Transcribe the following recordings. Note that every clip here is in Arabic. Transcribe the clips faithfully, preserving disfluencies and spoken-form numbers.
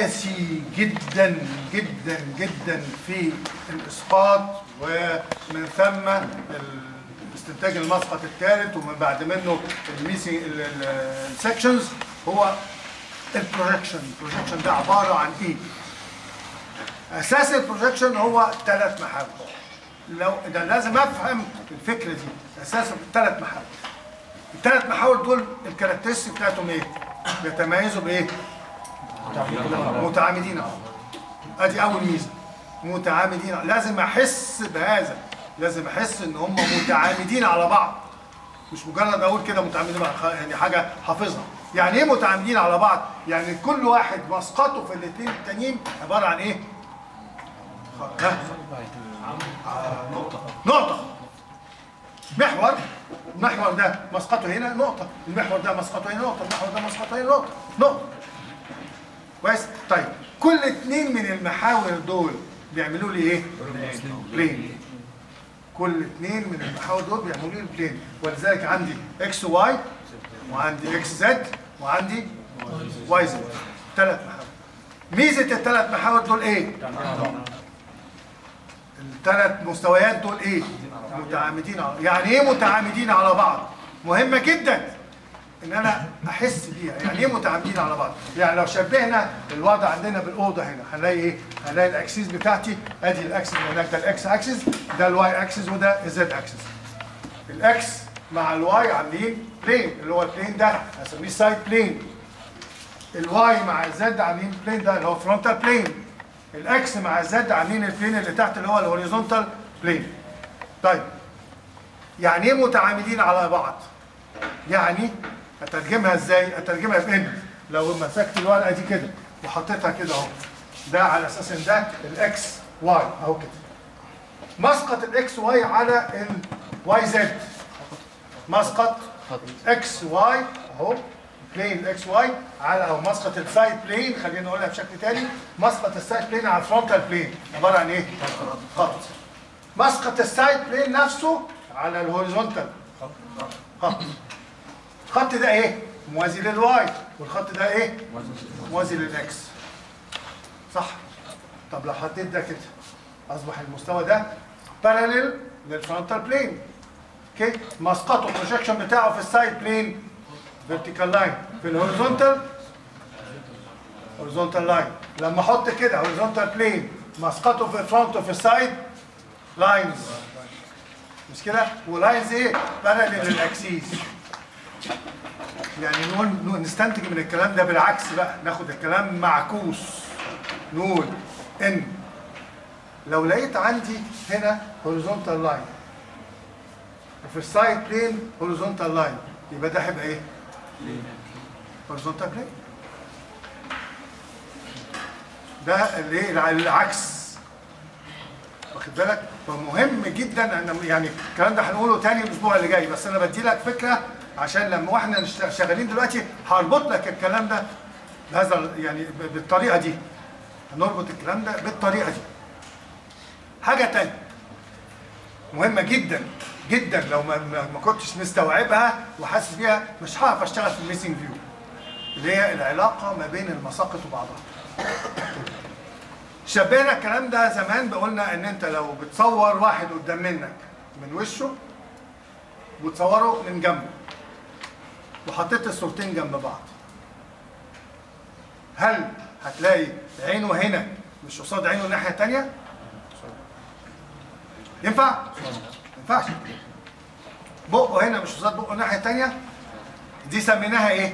اساسي جدا جدا جدا في الاسقاط، ومن ثم استنتاج المسقط الثالث، ومن بعد منه الميسي السكشنز، هو البروجكشن. البروجكشن ده عباره عن ايه؟ اساس البروجكشن هو ثلاث محاور. لو ده لازم افهم الفكره دي، اساس ثلاث محاور. الثلاث محاور دول الكاركترستيك بتاعتهم ايه؟ بيتميزوا بايه؟ متعامدين. ادي اول ميزه، متعامدين. لازم احس بهذا، لازم احس ان هم متعامدين على بعض، مش مجرد اقول كده متعامدين، يعني حاجه حافظها. يعني ايه متعامدين على بعض؟ يعني كل واحد مسقطه في الاثنين التانيين عباره عن ايه؟ ها؟ نقطه نقطه محور. المحور ده مسقطه هنا نقطه، المحور ده مسقطه هنا نقطه، المحور ده مسقطه هنا نقطه نقطه. كويس؟ طيب كل اثنين من المحاور دول بيعملوا لي ايه؟ بلين. كل اثنين من المحاور دول بيعملوا لي بلين، ولذلك عندي اكس واي، وعندي اكس زد، وعندي واي زد. ثلاث محاور. ميزه الثلاث محاور دول ايه؟ الثلاث مستويات دول ايه؟ متعامدين على. يعني ايه متعامدين على بعض؟ مهمه جدا ان انا احس بيها. يعني ايه متعامدين على بعض؟ يعني لو شبهنا الوضع عندنا بالاوضه هنا، هنلاقي ايه؟ هنلاقي الاكسيس بتاعتي، ادي الاكسس اللي هناك، ده الاكس اكسس، ده الواي اكسس، وده الزد اكسس. الاكس مع الواي عاملين بلين، اللي هو البلين ده هسميه سايد بلين. الواي مع الزد عاملين بلين، ده اللي هو فرونتال بلين. الاكس مع الزد عاملين البلين اللي تحت اللي هو الهوريزونتال بلين. طيب يعني ايه متعامدين على بعض؟ يعني اترجمها ازاي؟ اترجمها بان لو مسكت الورقه دي كده وحطيتها كده اهو، ده على اساس ان ده الاكس واي اهو كده. مسقط الاكس واي على الواي زد، مسقط اكس واي اهو، بلين الاكس واي على، او مسقط السايد بلين، خلينا نقولها بشكل تاني، مسقط السايد بلين على الفرونتال بلين عباره عن ايه؟ خط. مسقط السايد بلين نفسه على الهوريزونتال خط. الخط ده ايه؟ موازي للواي، والخط ده ايه؟ موازي للاكس. صح؟ طب لو حطيت ده كده اصبح المستوى ده باراليل للفرونتال بلين. اوكي؟ مسقطه البروجكشن بتاعه في السايد بلين فيرتيكال لاين، في الهوريزونتال هوريزونتال لاين. لما احط كده هوريزونتال بلين مسقطه في الفرونت وفي السايد لاينز، مش كده؟ ولاينز ايه؟ باراليل للاكسيس. يعني نقول نستنتج من الكلام ده بالعكس بقى، ناخد الكلام معكوس، نقول ان لو لقيت عندي هنا هوريزونتال لاين وفي السايد بلين هوريزونتال لاين، يبقى ده هيبقى ايه؟ هوريزونتال بلين. ده اللي العكس، واخد بالك؟ فمهم جدا ان يعني الكلام ده هنقوله تاني الاسبوع اللي جاي، بس انا بدي لك فكره عشان لما واحنا شغالين دلوقتي هربط لك الكلام ده بهذا، يعني بالطريقه دي. هنربط الكلام ده بالطريقه دي. حاجه تانيه مهمه جدا جدا، لو ما, ما كنتش مستوعبها وحاسس بيها مش هعرف اشتغل في الميسنج فيو، اللي هي العلاقه ما بين المساقط وبعضها. شبهنا الكلام ده زمان، بقولنا ان انت لو بتصور واحد قدام منك من وشه وتصوره من جنبه وحطيت الصورتين جنب بعض، هل هتلاقي عينه هنا مش قصاد عينه الناحيه الثانيه؟ ينفع؟ ما ينفعش. بقه هنا مش قصاد بقه الناحيه الثانيه. دي سميناها ايه؟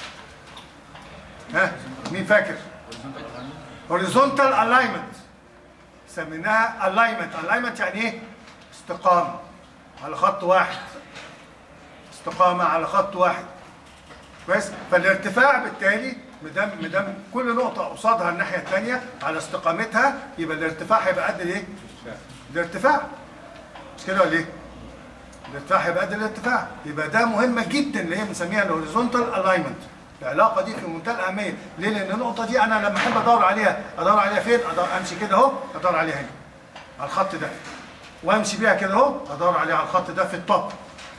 ها؟ مين فاكر؟ هوريزونتال الاينمنت. سميناها الاينمنت. الاينمنت يعني ايه؟ استقامه على خط واحد. استقامه على خط واحد. كويس؟ فالارتفاع بالتالي مدام مدام كل نقطه قصادها الناحيه الثانيه على استقامتها، يبقى الارتفاع هيبقى قد الايه؟ الارتفاع. مش كده ولا ايه؟ الارتفاع هيبقى قد الارتفاع. يبقى ده مهمه جدا اللي هي بنسميها الهوريزونتال الاينمنت. العلاقه دي في منتهى الاهميه. ليه؟ لان النقطه دي انا لما احب ادور عليها، ادور عليها فين؟ أدور امشي كده اهو، ادور عليها هنا على الخط ده، وامشي بيها كده اهو، ادور عليها على الخط ده في الطب.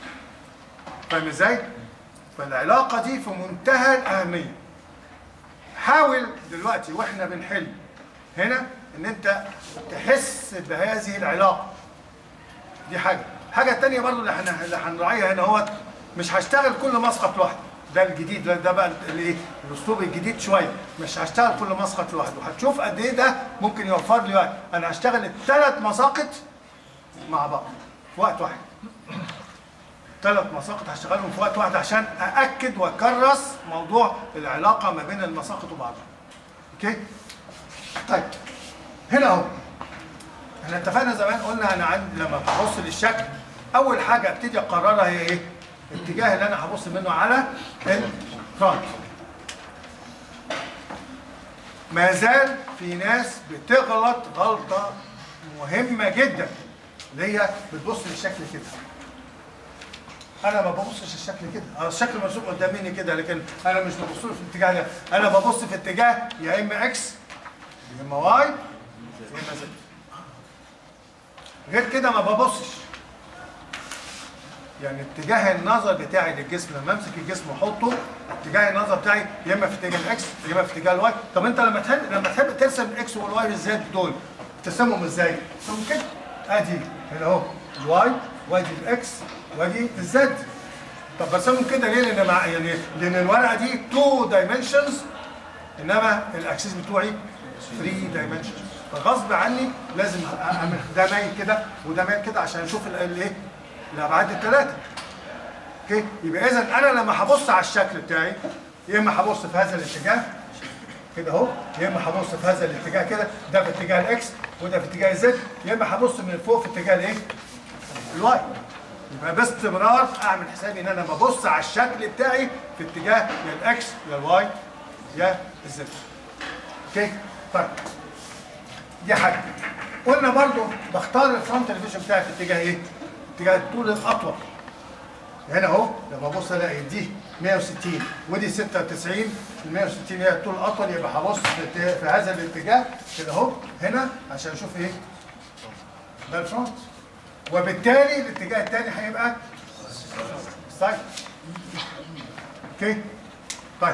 فاهم ازاي؟ فالعلاقه دي في منتهى الاهميه. حاول دلوقتي واحنا بنحل هنا ان انت تحس بهذه العلاقه دي. حاجه حاجه الثانيه برضو اللي احنا اللي هنراعيها هنا هو مش هشتغل كل مسقط لوحده. ده الجديد، ده بقى الايه الاسلوب الجديد شويه. مش هشتغل كل مسقط لوحده. هتشوف قد ايه ده ممكن يوفر لي وقت. انا هشتغل الثلاث مساقط مع بعض في وقت واحد. ثلاث مساقط هشتغلهم في وقت واحد عشان أأكد وأكرس موضوع العلاقة ما بين المساقط وبعضها. أوكي؟ طيب هنا أهو احنا اتفقنا زمان قلنا أنا عندي لما ببص للشكل أول حاجة أبتدي أقررها هي إيه؟ الاتجاه اللي أنا هبص منه على الفرونت. ما زال في ناس بتغلط غلطة مهمة جدا اللي هي بتبص للشكل كده. انا ما ببصش الشكل كده، الشكل مرسوم قدامي كده لكن انا مش ببص له في الاتجاه ده. انا ببص في اتجاه يا اما اكس يا اما واي يا اما زد. غير كده ما ببصش. يعني اتجاه النظر بتاعي للجسم لما امسك الجسم واحطه اتجاه النظر بتاعي يا اما في اتجاه الاكس يا اما في اتجاه الواي. طب انت لما تحب لما تحب ترسم الاكس والواي بالذات دول ترسمهم ازاي؟ ترسمهم كده. ادي هنا اهو الواي وادي الاكس وادي الزد. طب برسمهم كده ليه؟ لان مع يعني لان الورقه دي تو دايمنشنز انما الاكسس بتوعي ثري دايمنشنز. فغصب عني لازم اعمل ده مايل كده وده مايل كده عشان اشوف الايه؟ الابعاد الثلاثه. اوكي؟ يبقى اذا انا لما هبص على الشكل بتاعي يا اما هبص في هذا الاتجاه كده اهو، يا اما هبص في هذا الاتجاه كده، ده في اتجاه الاكس وده في اتجاه الزد، يا اما هبص من فوق في اتجاه الايه؟ الواي. يبقى باستمرار اعمل حسابي ان انا ببص على الشكل بتاعي في اتجاه يا الاكس يا الواي يا الزد. اوكي؟ طيب دي حاجه. قلنا برضو بختار الفرونت الفيجن بتاعي في اتجاه ايه؟ اتجاه الطول الاطول. هنا اهو لما ابص الاقي دي مية وستين ودي ستة وتسعين، ال مية وستين هي الطول الاطول يبقى هبص في, في هذا الاتجاه كده اهو هنا عشان اشوف ايه؟ ده الفرونت. وبالتالي الاتجاه الثاني هيبقى سايد. اوكي؟ طيب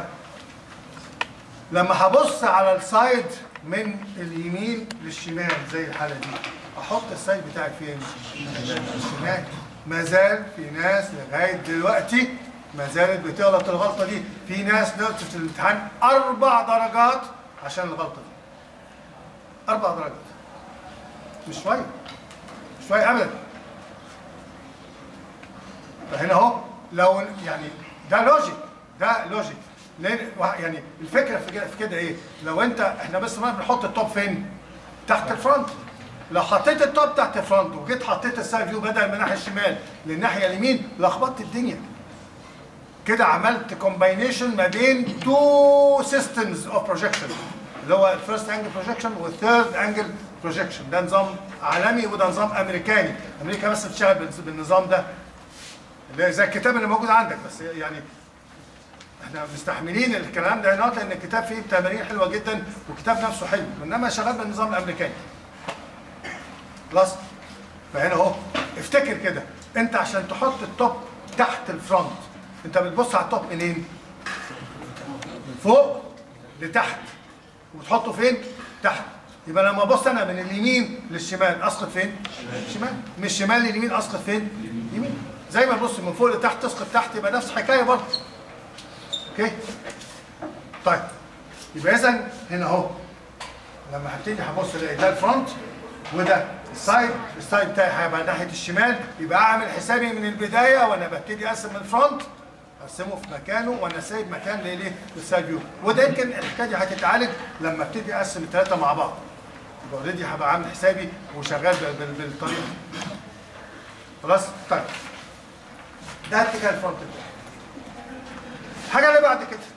لما هبص على السايد من اليمين للشمال زي الحاله دي احط السايد بتاعي فين؟ الشمال. ما زال في ناس لغايه دلوقتي ما زالت بتغلط الغلطه دي. في ناس نقصت في الامتحان اربع درجات عشان الغلطه دي. اربع درجات. مش شويه. مش شويه ابدا. فهنا اهو لو يعني ده لوجيك، ده لوجيك. يعني الفكره في كده في كده ايه؟ لو انت احنا بس ما بنحط التوب فين؟ تحت الفرونت. لو حطيت التوب تحت الفرونت وجيت حطيت السايد فيو بدل من الناحيه الشمال للناحيه اليمين لخبطت الدنيا. كده عملت كومباينيشن ما بين تو سيستمز اوف بروجكشن اللي هو الفيرست انجل بروجكشن والثيرد انجل بروجكشن. ده نظام عالمي وده نظام امريكاني. امريكا بس بتشتغل بالنظام ده اللي زي الكتاب اللي موجود عندك. بس يعني احنا مستحملين الكلام ده هنا لان الكتاب فيه تمارين حلوه جدا والكتاب نفسه حلو، انما شغال بالنظام الامريكاني. خلاص؟ فهنا اهو افتكر كده انت عشان تحط التوب تحت الفرونت انت بتبص على التوب منين؟ من فوق لتحت. وبتحطه فين؟ تحت. يبقى لما ابص انا من اليمين للشمال اسقط فين؟ الشمال. من الشمال لليمين اسقط فين؟ يمين. زي ما تبص من فوق لتحت تسقط تحت يبقى نفس الحكايه برضه. اوكي؟ طيب يبقى اذا هنا اهو لما هبتدي هبص الاقي ده الفرونت وده السايد، السايد بتاعي هيبقى ناحيه الشمال. يبقى اعمل حسابي من البدايه وانا ببتدي اقسم الفرونت اقسمه في مكانه وانا سايب مكان ليه؟ للسايد فيو. وده يمكن الحكايه دي هتتعالج لما ابتدي اقسم الثلاثه مع بعض. يبقى اوريدي هبقى عامل حسابي وشغال بالطريقه دي. خلاص؟ طيب ده اتجاه الفرونت بتاعي. الحاجه اللي بعد كده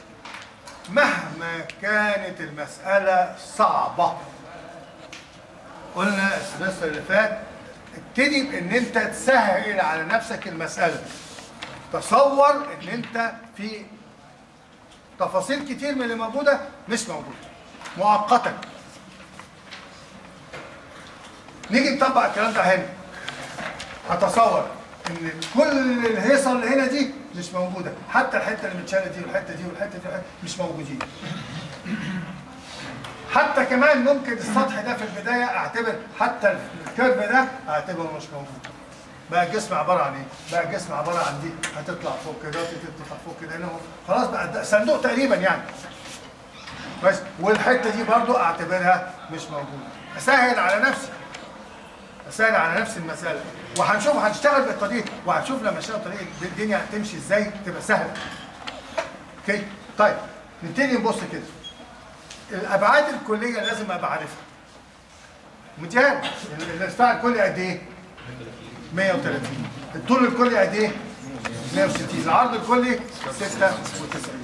مهما كانت المساله صعبه، قلنا السمستر اللي فات ابتدي بان انت تسهل على نفسك المساله. تصور ان انت في تفاصيل كتير من اللي موجوده مش موجوده مؤقتا. نيجي نطبق الكلام ده هنا. هتصور ان كل الهيصه اللي هنا دي مش موجوده، حتى الحته اللي متشاله دي والحته دي والحته دي مش موجودين. حتى كمان ممكن السطح ده في البدايه اعتبر حتى الكيرف ده اعتبره مش موجود. بقى الجسم عباره عن ايه؟ بقى الجسم عباره عن دي هتطلع فوق كده وتطلع فوق كده هنا، خلاص بقى صندوق تقريبا يعني. بس والحته دي برضو اعتبرها مش موجوده. اسهل على نفسي. اسهل على نفسي المساله، وهنشوف هنشتغل بالطريقه، وهنشوف لما نشتغل الطريقه الدنيا هتمشي ازاي تبقى سهله. اوكي؟ طيب نبتدي نبص كده. الابعاد الكليه لازم ابقى عارفها. متهيألي الارتفاع الكلي قد ايه؟ مية وتلاتين. الطول الكلي قد ايه؟ مية وستين. العرض الكلي ستة وتسعين.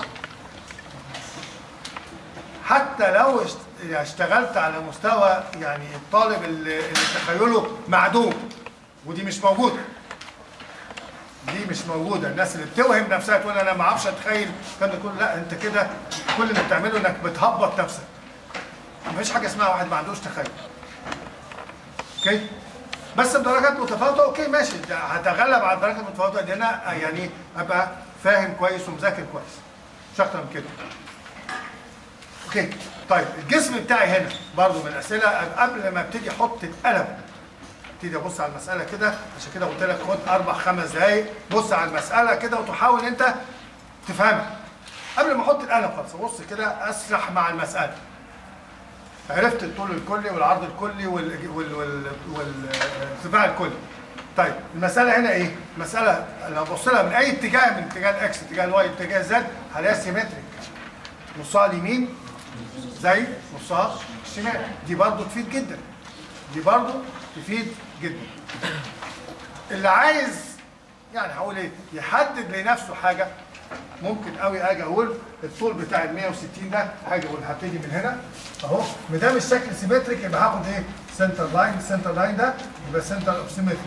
حتى لو اشتغلت على مستوى يعني الطالب اللي تخيله معدوم، ودي مش موجوده. دي مش موجوده، الناس اللي بتوهم نفسها تقول انا ما اعرفش اتخيل الكلام ده كله، لا انت كده كل اللي بتعمله انك بتهبط نفسك. مفيش حاجه اسمها واحد ما عندوش تخيل. اوكي؟ بس بدرجات متفاوته اوكي ماشي، هتغلب على الدرجات المتفاوته دي انا يعني ابقى فاهم كويس ومذاكر كويس. مش اكتر من كده. اوكي؟ طيب الجسم بتاعي هنا برضه من الاسئله قبل ما ابتدي احط القلم ابتدي ابص على المساله كده، عشان كده قلت لك خد اربع خمس دقايق بص على المساله كده وتحاول انت تفهمها. قبل ما احط القلم خالص ابص كده اسرح مع المساله. عرفت الطول الكلي والعرض الكلي والارتفاع الكلي. طيب المساله هنا ايه؟ المساله لو ابص لها من اي اتجاه، من اتجاه الاكس، اتجاه الواي، اتجاه زد، هلاقيها سيمتريك. نصها اليمين زي نصها الشمال. دي برضه تفيد جدا. دي برضه تفيد جدا. اللي عايز يعني هقول ايه؟ يحدد لنفسه حاجه، ممكن قوي اجي اقول الطول بتاع ال مية وستين ده، هاجي اقول هبتدي من هنا اهو، ما دام الشكل سيمتريك يبقى هاخد ايه؟ سنتر لاين. السنتر لاين ده يبقى سنتر اوف سيمتري.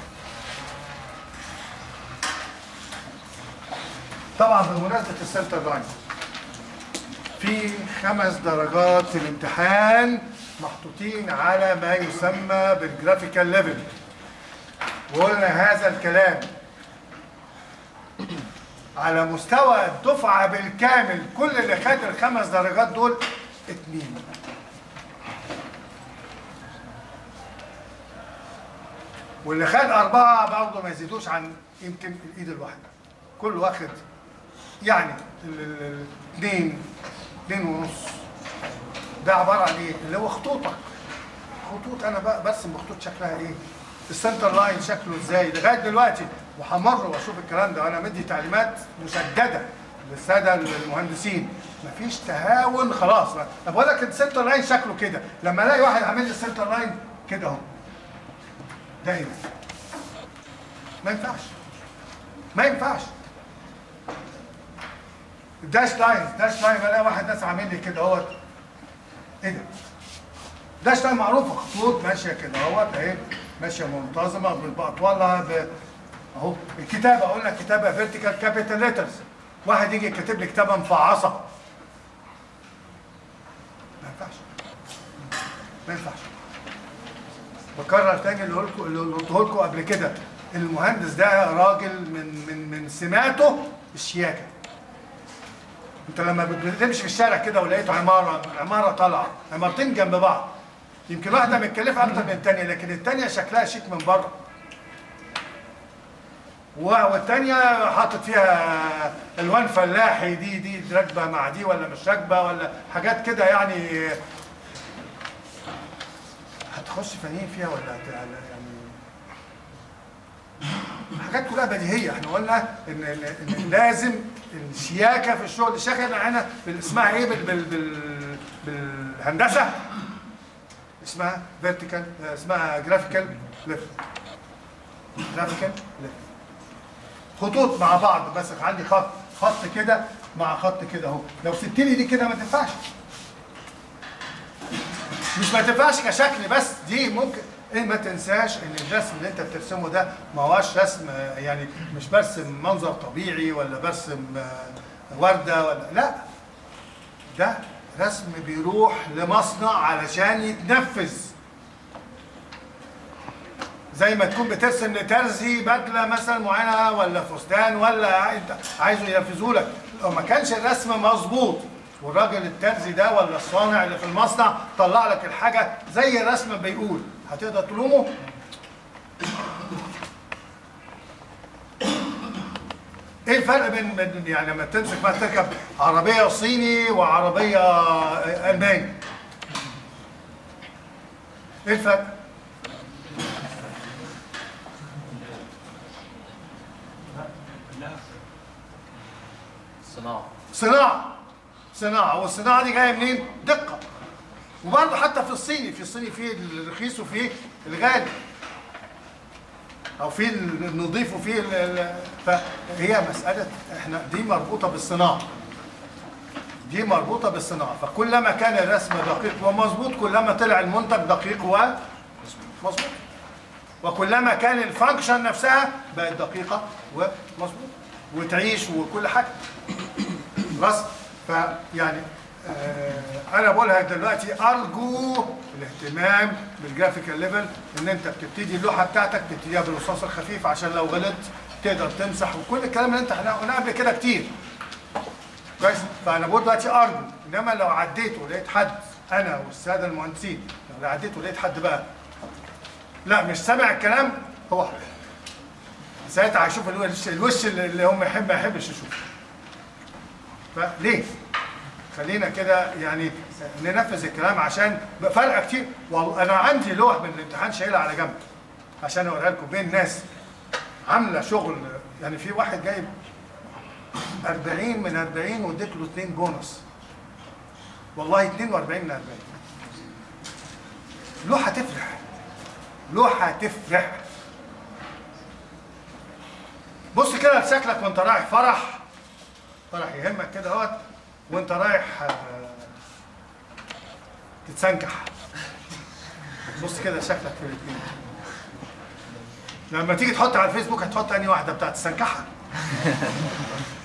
طبعا بمناسبه السنتر لاين في خمس درجات في الامتحان محطوطين على ما يسمى بالجرافيكال ليفل، وقلنا هذا الكلام على مستوى الدفعه بالكامل. كل اللي خد الخمس درجات دول اتنين. واللي خد اربعه برضه ما يزيدوش عن يمكن الايد الواحده. كل واخد يعني اثنين اثنين ونص. ده عباره عن ايه؟ اللي هو خطوطك. خطوط انا بقى برسم بخطوط شكلها ايه؟ السنتر لاين شكله ازاي؟ لغايه دلوقتي وهمر واشوف الكلام ده وانا مدي تعليمات مشدده للساده المهندسين. مفيش تهاون خلاص. انا بقول لك السنتر لاين شكله كده، لما الاقي واحد عامل لي السنتر لاين كده اهو. ده ايه؟ ما ينفعش. ما ينفعش. الداش لاين، داش لاين بلاقي واحد ناس عامل لي كده اهوت. ايه ده؟ داش لاين معروفه، خطوط ماشيه كده اهوت اهي، ماشيه منتظمه باطوالها ب... اهو. الكتابه قلنا كتابه فيرتيكال كابيتال ليترز. واحد يجي كاتب لي كتابه مفعصه. ما ينفعش. ما ينفعش. بكرر تاني اللي قلته اللي قلته لكم قبل كده، المهندس ده راجل من من من سماته الشياكه. انت لما بتمشي في الشارع كده ولقيته عماره عماره طالعه، عمارتين جنب بعض، يمكن واحده متكلفه اكتر من الثانيه، لكن الثانيه شكلها شيك من بره. والثانيه حاطط فيها الوان فلاحي، دي دي راكبه مع دي ولا مش راكبه ولا حاجات كده يعني. هتخش فنيين فيها ولا يعني حاجات كلها بديهيه. احنا قلنا ان, إن لازم الشياكه في الشغل. الشياكه احنا اسمها ايه بال بال بال بالهندسه؟ اسمها فيرتيكال، اسمها جرافيكال ليفت. جرافيكال ليفت. خطوط مع بعض، بس عندي خط خط كده مع خط كده اهو. لو سبت لي دي كده ما تنفعش. مش ما تنفعش كشكل بس، دي ممكن ايه. ما تنساش ان الرسم اللي انت بترسمه ده ما هواش رسم يعني، مش برسم منظر طبيعي ولا برسم ورده ولا لا. ده رسم بيروح لمصنع علشان يتنفذ. زي ما تكون بترسم لترزي بدله مثلا معينه ولا فستان ولا انت عايزه ينفذوا لك. لو ما كانش الرسم مظبوط والراجل الترزي ده ولا الصانع اللي في المصنع طلع لك الحاجه زي الرسم ما بيقول، هتقدر تلومه؟ ايه الفرق بين بين- يعني لما تمسك بقى تركب عربيه صيني وعربيه الماني؟ ايه الفرق؟ صناعة صناعه صناعه، والصناعه دي جايه منين؟ دقه. وبرضه حتى في الصيني، في الصيني في الرخيص وفي الغالي، او في النظيف وفي ال- ال- فهي مساله احنا دي مربوطه بالصناعه، دي مربوطه بالصناعه. فكلما كان الرسم دقيق ومظبوط كلما طلع المنتج دقيق ومظبوط، وكلما كان الفانكشن نفسها بقت دقيقه ومظبوط وتعيش وكل حاجه. بس فيعني آه انا بقولها دلوقتي، ارجو الاهتمام بالجرافيكال ليفل، ان انت بتبتدي اللوحه بتاعتك تبتديها بالرصاص الخفيف عشان لو غلطت تقدر تمسح، وكل الكلام اللي انت احنا قلناه قبل كده كتير. كويس؟ فانا بقول دلوقتي ارجو، انما لو عديت ولقيت حد، انا والساده المهندسين، لو عديت ولقيت حد بقى لا مش سامع الكلام، هو حر. ساعتها هيشوف الوش الوش اللي هم يحب ما يحبش يشوفه. فليه؟ خلينا كده يعني ننفذ الكلام عشان فرق كتير. والله انا عندي لوح من الامتحان شايلها على جنب عشان اوريها لكم، بين ناس عامله شغل. يعني في واحد جايب أربعين من أربعين واديت له اتنين بونص، والله اتنين وأربعين من أربعين. لوحه تفرح، لوحه تفرح. بص كده لشكلك وانت رايح فرح، فرح يهمك كده اهوت، وانت رايح تتسنكح. بص كده شكلك في الاثنين. لما تيجي تحط على الفيسبوك هتحط انهي واحده بتاعت السنكحه؟